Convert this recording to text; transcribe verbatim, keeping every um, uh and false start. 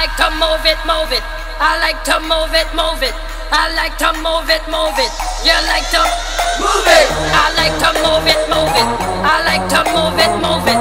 like to move it, move it. I like to move it, move it. I like to move it, move it. You like to move it. I like to move it, move it. I like to move it, move it.